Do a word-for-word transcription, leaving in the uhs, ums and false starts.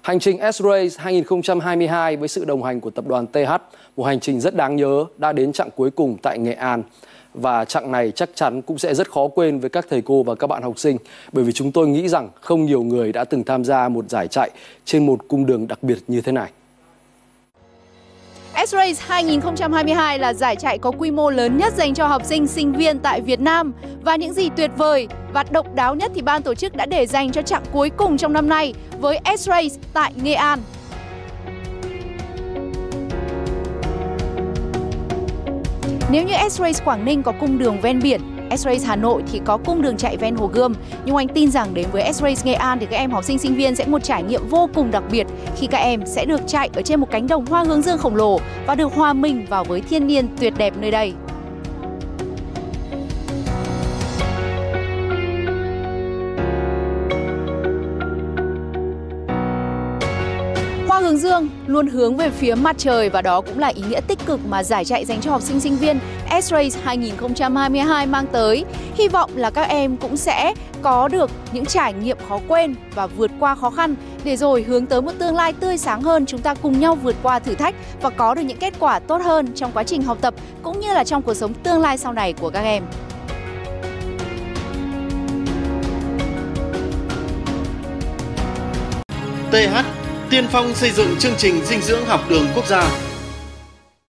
Hành trình S-Race hai không hai hai với sự đồng hành của tập đoàn tê hát, một hành trình rất đáng nhớ đã đến chặng cuối cùng tại Nghệ An. Và chặng này chắc chắn cũng sẽ rất khó quên với các thầy cô và các bạn học sinh, bởi vì chúng tôi nghĩ rằng không nhiều người đã từng tham gia một giải chạy trên một cung đường đặc biệt như thế này. S-Race hai không hai hai là giải chạy có quy mô lớn nhất dành cho học sinh, sinh viên tại Việt Nam. Và những gì tuyệt vời và độc đáo nhất thì ban tổ chức đã để dành cho chặng cuối cùng trong năm nay với S-Race tại Nghệ An. Nếu như S-Race Quảng Ninh có cung đường ven biển, S-Race Hà Nội thì có cung đường chạy ven Hồ Gươm. Nhưng anh tin rằng đến với S-Race Nghệ An thì các em học sinh sinh viên sẽ một trải nghiệm vô cùng đặc biệt khi các em sẽ được chạy ở trên một cánh đồng hoa hướng dương khổng lồ và được hòa mình vào với thiên nhiên tuyệt đẹp nơi đây. Hoa hướng dương luôn hướng về phía mặt trời và đó cũng là ý nghĩa tích cực mà giải chạy dành cho học sinh sinh viên S-Race hai không hai hai mang tới. Hy vọng là các em cũng sẽ có được những trải nghiệm khó quên và vượt qua khó khăn để rồi hướng tới một tương lai tươi sáng hơn, chúng ta cùng nhau vượt qua thử thách và có được những kết quả tốt hơn trong quá trình học tập cũng như là trong cuộc sống tương lai sau này của các em. tê hát tiên phong xây dựng chương trình dinh dưỡng học đường quốc gia.